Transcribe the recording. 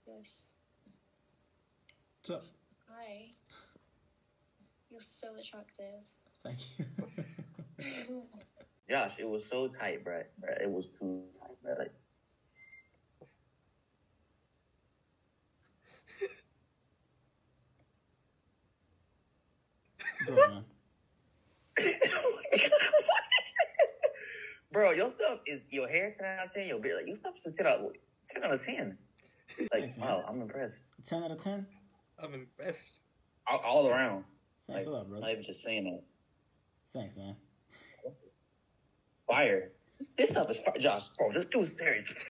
this. What's up? Hi. You're so attractive. Thank you. Josh, it was so tight, bro. It was too tight, bro. Like, What's up, man? bro, your stuff is your hair 10 out of 10. Your beard, like your stuff is 10 out of 10. Like, Thanks, man. wow, I'm impressed. 10 out of 10? I'm impressed. All around. Thanks Like, a lot, brother. not even just saying that. Thanks, man. Fire. This stuff is fire, Josh. Bro, this dude's serious.